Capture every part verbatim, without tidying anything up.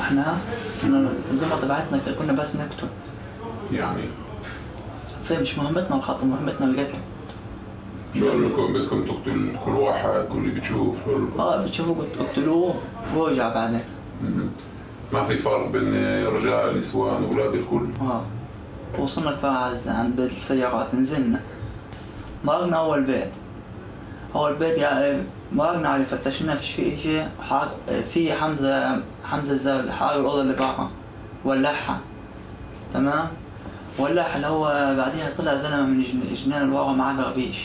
احنا الزمرة تبعتنا كنا بس نقتل. يعني فمش مهمتنا الخطر، مهمتنا القتل. شو قالوا لكم بدكم تقتل كل واحد كل اللي بتشوف؟ اه بتشوفوا بتقتلوه وارجع بعدين. ما في فرق بين رجال نسوان اولاد الكل؟ اه وصلنا كفاز عند السيارات نزلنا مرقنا اول بيت. اول بيت يعني مرقنا عليه فتشنا فيش فيه شيء، في حمزه حمزه الزاوية حارق الاوضه اللي برا ولعها تمام. ولعها اللي هو بعديها طلع زلمه من جنان اللي ورا معاه قربيش،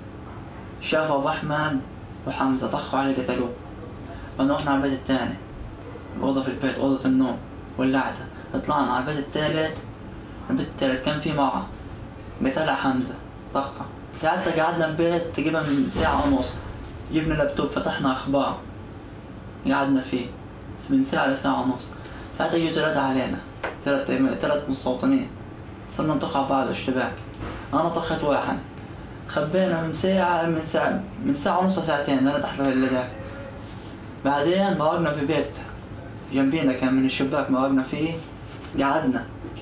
شافوا ابو احمد وحمزه طخوا عليه قتلوه. بعدين رحنا على البيت الثاني، اوضه في البيت اوضه النوم ولعتها. طلعنا على البيت الثالث، البيت الثالث كان في مرة قتلها حمزه طخها. ساعتها قعدنا البيت تقريبا ساعه ونص، جبنا لابتوب فتحنا اخبار قعدنا فيه من ساعه لساعه ونص. ساعتها يجوا ثلاثه علينا، ثلاث ثلاث مستوطنين، صرنا نطخ على بعض اشتباك. انا طخيت واحد، تخبينا من ساعه من ساعه من ساعه ونص ساعتين انا تحت اللداك. بعدين مرقنا في بيت جنبينا كان من الشباك مرقنا فيه، قعدنا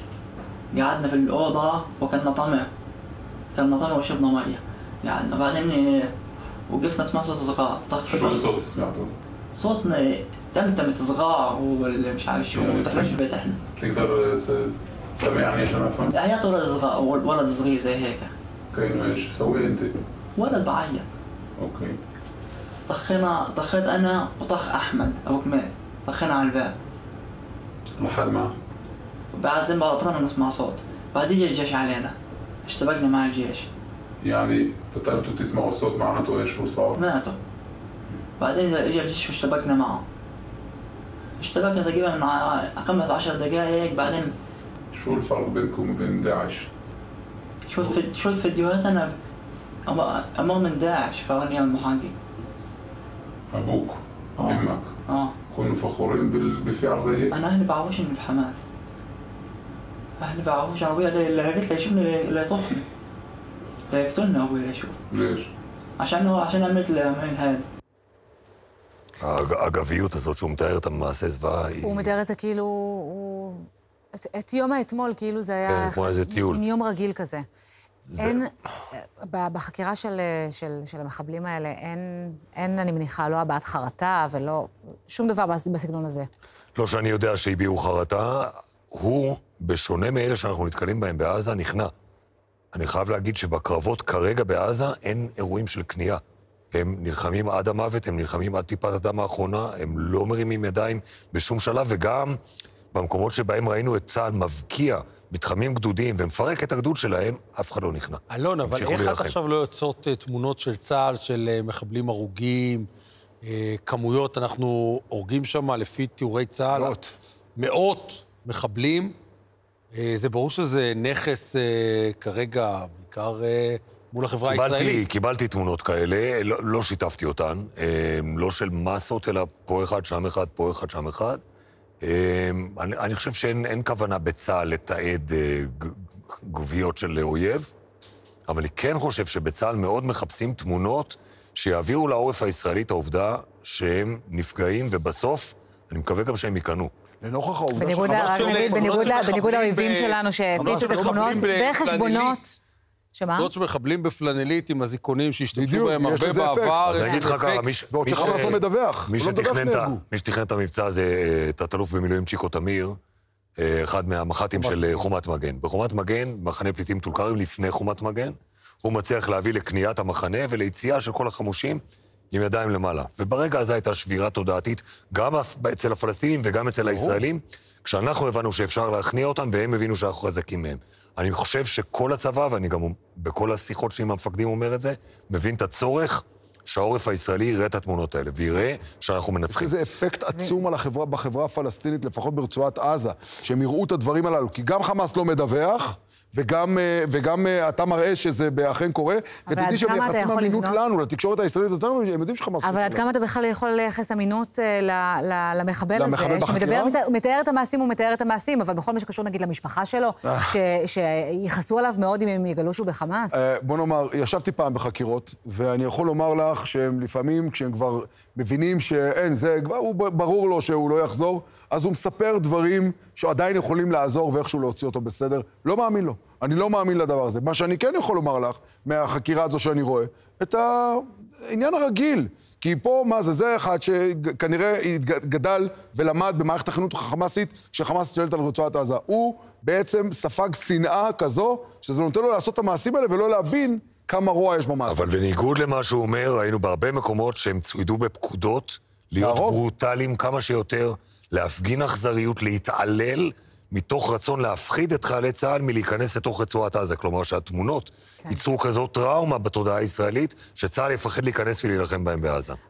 قعدنا في الاوضه وكنا طمع كنا طمع وشربنا ميه قعدنا. بعدين وقفنا سمعنا صوت صغار طخ. شو الصوت سمعته؟ صوتنا تمتمت صغار واللي مش عارف شو ما فتحناش البيت احنا. تقدر سامعني عشان افهم؟ عيط ولد صغار ولد صغير زي هيك. كأنه ايش؟ سوي انت؟ ولد بعيط. اوكي. طخينا طخيت انا وطخ احمد ابو كمال، طخينا على الباب لحد ما بعدين بطلنا نسمع صوت. بعدين اجى الجيش علينا، اشتبكنا مع الجيش. يعني بطلتوا تسمعوا الصوت معناته ايش شو صار؟ ماتوا. بعدين اجى الجيش واشتبكنا معه. اشتبكنا تقريبا مع خمس عشر دقائق. بعدين شو الفرق بينكم وبين داعش؟ شفت شفت فيديوهات انا امام من داعش فراني المحاكي. ابوك آه. امك اه كونوا فخورين بفعل زي هيك؟ انا اهلي بعرفوش اني بحماس، اهلي بعرفوش ابويا اللي قلت له يشوفني اللي يطخني لا يقتلني ابويا يشوف. ليش؟ عشان هو عشان عملت له من هذا האגביות הזאת שהוא מתאר את המעשה זוועה היא... הוא מתאר את זה כאילו... את יום האתמול כאילו זה היה... כמו איזה טיול. יום רגיל כזה. אין... בחקירה של המחבלים האלה אין, אני מניחה, לא הבעת חרטה ולא... שום דבר בסגנון הזה. לא שאני יודע שהביעו חרטה, הוא, בשונה מאלה שאנחנו נתקלים בהם בעזה, נכנע. אני חייב להגיד שבקרבות כרגע בעזה אין אירועים של כניעה. הם נלחמים עד המוות, הם נלחמים עד טיפת הדם האחרונה, הם לא מרימים ידיים בשום שלב, וגם במקומות שבהם ראינו את צה"ל מבקיע, מתחמים גדודיים ומפרק את הגדוד שלהם, אף אחד לא נכנע. אלון, אבל איך עד עכשיו לא יוצאות תמונות של צה"ל, של מחבלים הרוגים, כמויות, אנחנו הורגים שם לפי תיאורי צה"ל? מאות. מאות מחבלים. זה ברור שזה נכס כרגע, בעיקר... מול החברה הישראלית. קיבלתי תמונות כאלה, לא, לא שיתפתי אותן, לא של מסות, אלא פה אחד, שם אחד, פה אחד, שם אחד. אני, אני חושב שאין כוונה בצה"ל לתעד גוויות של אויב, אבל אני כן חושב שבצה"ל מאוד מחפשים תמונות שיעבירו לעורף הישראלי את העובדה שהם נפגעים, ובסוף אני מקווה גם שהם יקנו. לנוכח העובדה בניגוד לאויבים שלנו שהפיצו את התמונות בחשבונות. שמה? זאת שמחבלים בפלנלית עם הזיכונים שהשתמשו בהם הרבה בעבר. אז אני אגיד לך ככה, ועוד שחמאס לא מדווח. מי שתכנן את המבצע הזה, תת-אלוף במילואים צ'יקו תמיר, אחד מהמח"טים של חומת מגן. בחומת מגן, מחנה פליטים טול כרם לפני חומת מגן, הוא מצליח להביא לקניית המחנה וליציאה של כל החמושים עם ידיים למעלה. וברגע הזה הייתה שבירה תודעתית, גם אצל הפלסטינים וגם אצל הישראלים, כשאנחנו הבנו שאפשר להכניע אותם, והם הבינו שאנחנו חזקים מהם. אני חושב שכל הצבא, ואני גם בכל השיחות שלי עם המפקדים אומר את זה, מבין את הצורך שהעורף הישראלי יראה את התמונות האלה, ויראה שאנחנו מנצחים. זה אפקט עצום על החברה, בחברה הפלסטינית, לפחות ברצועת עזה, שהם יראו את הדברים הללו, כי גם חמאס לא מדווח, וגם, וגם אתה מראה שזה אכן קורה, ותדעי שהם יחסים אמינות לנו, לתקשורת הישראלית אותנו, הם יודעים שחמאס... אבל עד כמה אתה בכלל יכול לייחס אמינות למחבל הזה, שמתאר את המעשים, הוא מתאר את המעשים, אבל בכל מה שקשור נגיד למשפחה שלו, שיחסו עליו מאוד אם הם יגלו שהוא בחמאס. בוא נאמר, ישבתי פעם בחקירות, ואני יכול לומר לך מניח שהם לפעמים, כשהם כבר מבינים שאין, זה כבר, הוא ברור לו שהוא לא יחזור, אז הוא מספר דברים שעדיין יכולים לעזור ואיכשהו להוציא אותו בסדר. לא מאמין לו. אני לא מאמין לדבר הזה. מה שאני כן יכול לומר לך, מהחקירה הזו שאני רואה, את העניין הרגיל. כי פה, מה זה? זה אחד שכנראה גדל ולמד במערכת החינוך החמאסית, שחמאס שולט על רצועת עזה. הוא בעצם ספג שנאה כזו, שזה נותן לו לעשות את המעשים האלה ולא להבין כמה רוע יש במעשים. אבל בניגוד למה שהוא אומר, היינו בהרבה מקומות שהם צוידו בפקודות, להיות להרוג. ברוטליים כמה שיותר, להפגין אכזריות, להתעלל, מתוך רצון להפחיד את חיילי צה"ל מלהיכנס לתוך רצועת עזה. כלומר שהתמונות ייצרו כזאת טראומה בתודעה הישראלית, שצה"ל יפחד להיכנס ולהילחם בהם בעזה.